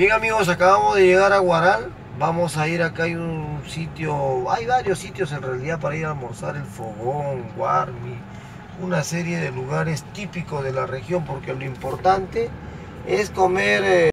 Bien amigos, acabamos de llegar a Guaral. Vamos a ir acá, hay un sitio, hay varios sitios en realidad para ir a almorzar, el Fogón, Guarmi, una serie de lugares típicos de la región, porque lo importante es comer